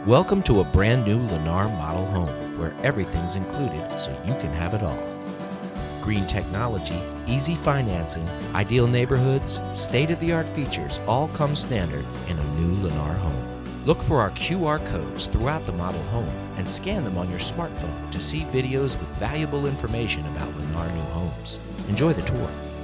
Welcome to a brand new Lennar model home where everything's included so you can have it all. Green technology, easy financing, ideal neighborhoods, state-of-the-art features all come standard in a new Lennar home. Look for our QR codes throughout the model home and scan them on your smartphone to see videos with valuable information about Lennar new homes. Enjoy the tour.